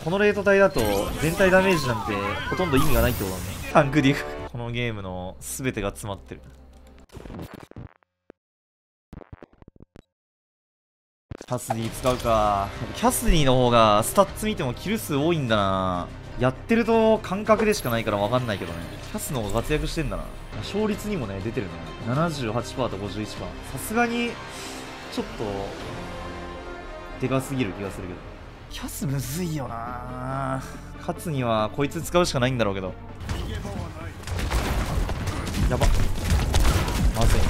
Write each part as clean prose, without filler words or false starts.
このレート帯だと全体ダメージなんてほとんど意味がないってことだね。タンクディフこのゲームの全てが詰まってる。キャスディ使うか。キャスディの方がスタッツ見てもキル数多いんだな。やってると感覚でしかないから分かんないけどね。キャスの方が活躍してんだな。勝率にもね出てるね。78% と 51%。さすがにちょっとでかすぎる気がするけど、キャスむずいよな。勝つにはこいつ使うしかないんだろうけど。やば、まずい。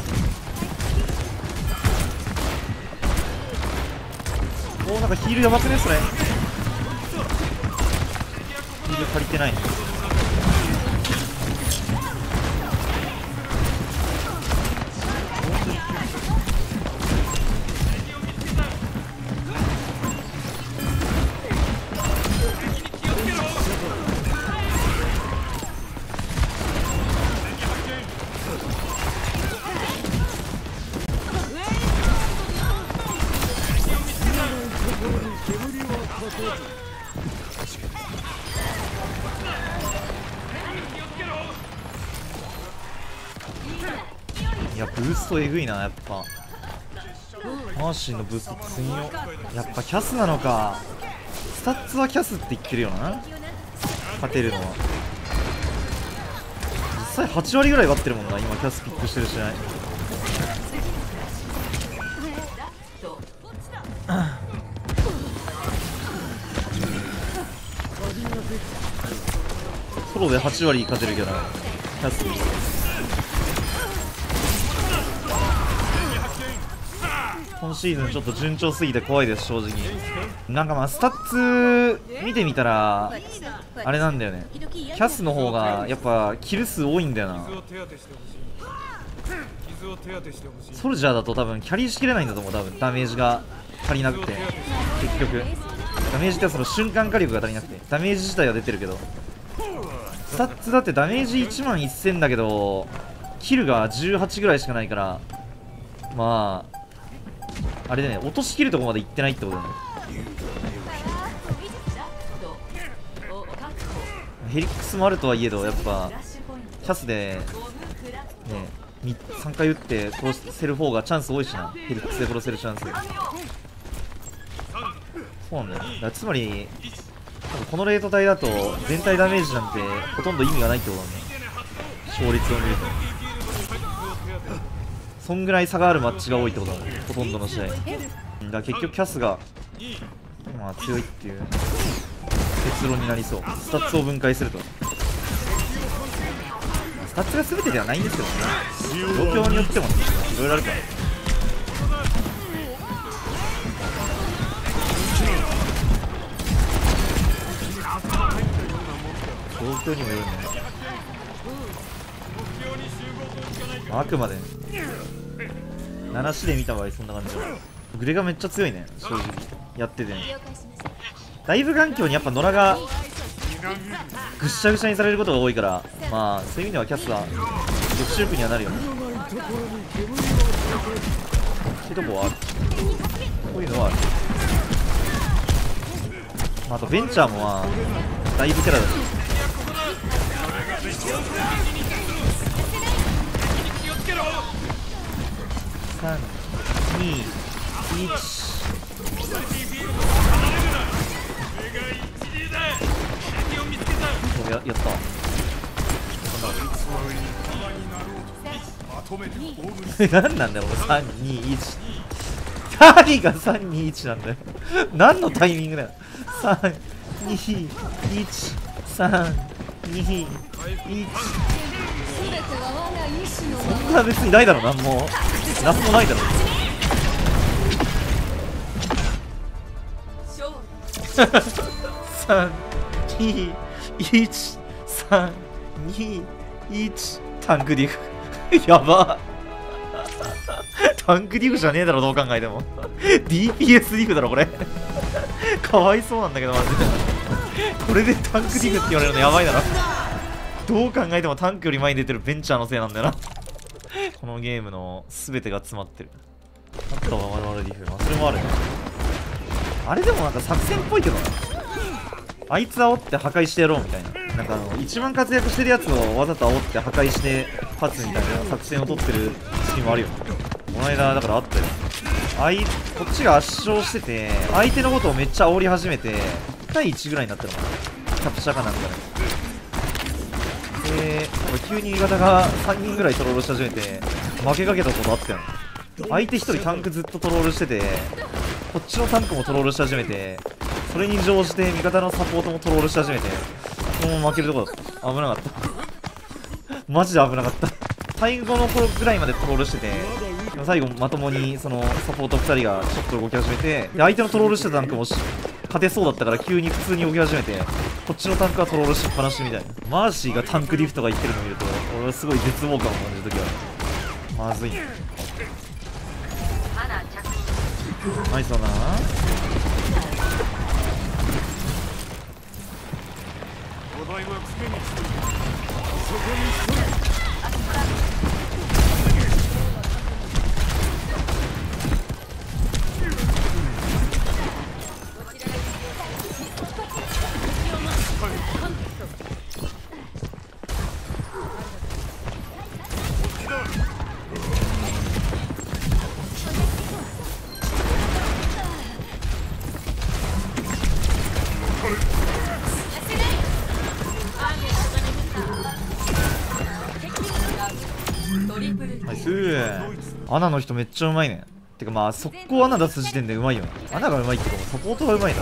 おー、なんかヒールやばくねそれ。ヒール足りてない。いや、ブーストえぐいな。やっぱマーシーのブースト強いよ。やっぱキャスなのか。スタッツはキャスって言ってるよな、勝てるのは。実際8割ぐらい勝ってるもんな。今キャスピックしてるしない。ソロで8割勝てるけどな、キャス。今シーズンちょっと順調すぎて怖いです、正直。なんかまあスタッツ見てみたらあれなんだよね。キャスの方がやっぱキル数多いんだよな。ソルジャーだと多分キャリーしきれないんだと思う。多分ダメージが足りなくて、結局ダメージってその瞬間火力が足りなくて、ダメージ自体は出てるけど、スタッツだってダメージ1万1000だけどキルが18ぐらいしかないから、まああれでね、落としきるとこまで行ってないってことだね。ヘリックスもあるとはいえど、やっぱキャスでね3回打って殺せる方がチャンス多いしな。ヘリックスで殺せるチャンス。そうなんだよ。だからつまり多分このレート帯だと全体ダメージなんてほとんど意味がないってことだね、勝率を見ると。そんぐらい差があるマッチが多いってことだね、ほとんどの試合。だから結局キャスがまあ強いっていう結論になりそう。スタッツを分解すると。スタッツが全てではないんですけどね、状況によってもいろいろあるから。状況にもよるね。あくまで7試で見た場合そんな感じだ。グレがめっちゃ強いね、正直やっててね。だいぶ環境にやっぱ野良がぐっしゃぐしゃにされることが多いから、まあそういう意味ではキャスは抑止力にはなるよね。そういうとこはある。こういうのはある。まあ、あとベンチャーもまあだいぶキャラだし。3、2、1。やった。何なんだよ、3、2、1。何が3、2、1なんだよ。何のタイミングだよ。3、2、1、3、2、1。そんな別にないだろ、なんもないだろ。3、2、1、3、2、1。タンクディフやば。タンクディフじゃねえだろ、どう考えても。DPS ディフだろこれ。かわいそうなんだけどマジで。これでタンクディフって言われるのやばいだろ。どう考えてもタンクより前に出てるベンチャーのせいなんだよな。このゲームの全てが詰まってる。あとはまるまるディフ、それもあるね。あれでもなんか作戦っぽいけどな。 あいつ煽って破壊してやろうみたいな。なんか一番活躍してるやつをわざと煽って破壊して勝つみたいな作戦を取ってるチームあるよ。この間だからあったよ。こっちが圧勝してて、相手のことをめっちゃ煽り始めて、1対1ぐらいになったのかな、キャプチャーかなんかで。急に味方が3人ぐらいトロールし始めて、負けかけたことあったよ。相手1人タンクずっとトロールしてて、こっちのタンクもトロールし始めて、それに乗じて味方のサポートもトロールし始めて、そのまま負けるとこだった。危なかった。マジで危なかった。最後の頃ぐらいまでトロールしてて、最後まともにそのサポート2人がちょっと動き始めて、で相手のトロールしてたタンクも勝てそうだったから急に普通に動き始めて、こっちのタンクはトロールしっぱなしみたいな。マーシーがタンクリフトが言ってるのを見ると、俺はすごい絶望感を感じるときはまずいね。ナイスだな。ナイスー。アナの人めっちゃうまいね。てかまあ速攻アナ出す時点でうまいよね。アナがうまいっていうかサポートがうまい多分。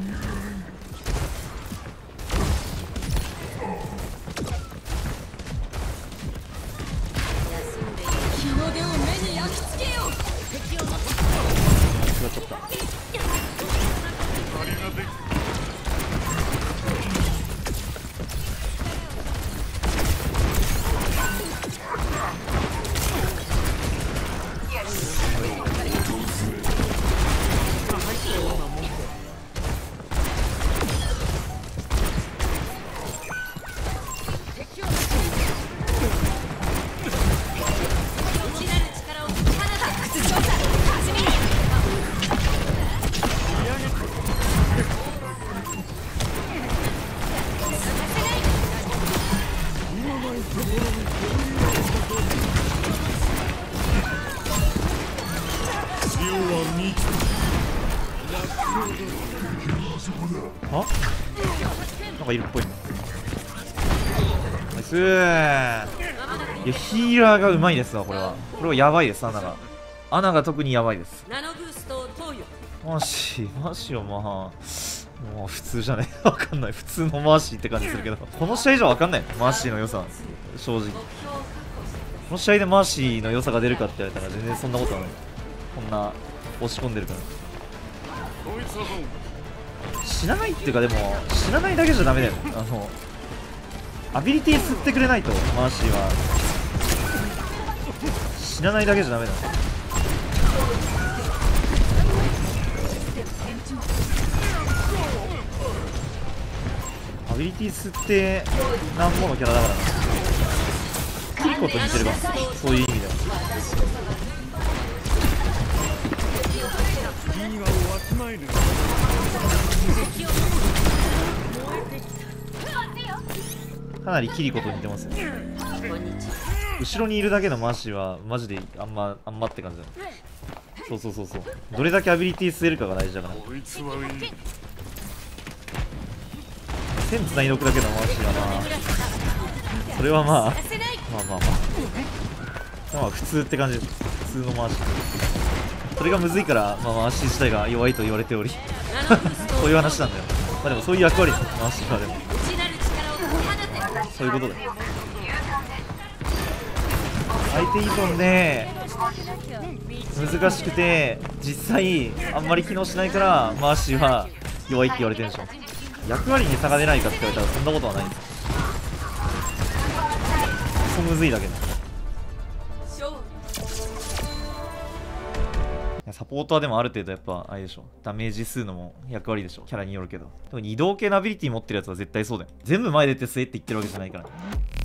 あ、なんかいるっぽいね。ナイスー。いやヒーラーがうまいですわ。これはやばいです。アナが特にやばいです。マーシーはまあもう普通じゃねわかんない。普通のマーシーって感じするけど、この試合以上わかんないマーシーの良さ。正直この試合でマーシーの良さが出るかって言われたら全然そんなことはない。こんな押し込んでるから。死なないっていうか、でも死なないだけじゃダメだよ。アビリティ吸ってくれないとマーシーは死なないだけじゃダメだ。アビリティ吸ってなんぼのキャラだからな。キリコと似てるかも、そういう意味では。かなりキリコと似てますね。後ろにいるだけのマーシーはマジであんまって感じだ。そうどれだけアビリティ吸えるかが大事だから。線繋いでおくだけのマーシーはそれはまあ普通って感じです。普通のマーシー。それがむずいから、マーシー自体が弱いと言われておりそういう話なんだよ。まあでもそういう役割です、マーシーは。でもそういうことだよ。相手依存で難しくて実際あんまり機能しないからマーシーは弱いって言われてるんでしょ。役割に差が出ないかって言われたらそんなことはないんですよ。そうむずいだけで。サポートはでもある程度やっぱあれでしょ、ダメージ数のも役割でしょ、キャラによるけど。でも移動系のアビリティ持ってるやつは絶対そうだよ。全部前出て据えって言ってるわけじゃないから。